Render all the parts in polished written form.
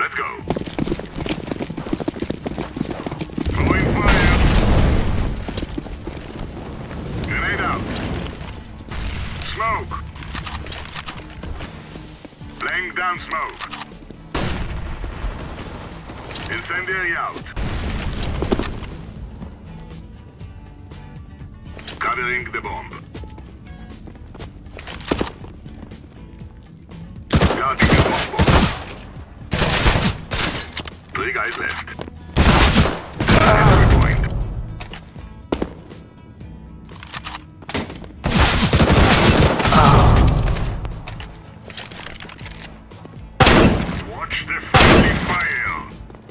Let's go. Throwing fire. Grenade out. Smoke. Laying down smoke. Incendiary out. Covering the bomb. Starting a bomb. 3 guys left. Entry point. Watch the friendly fire.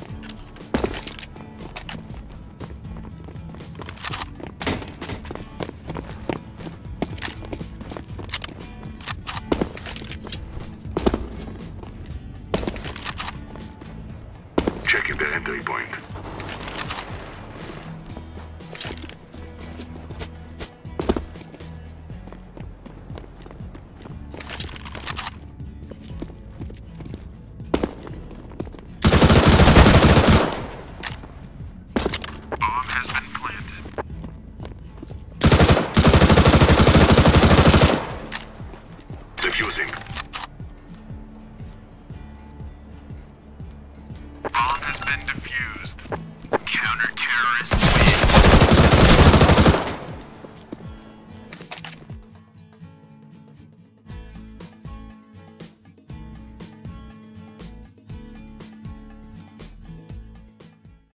Checking their entry point. Bomb has been planted. Defusing. Bomb has been defused.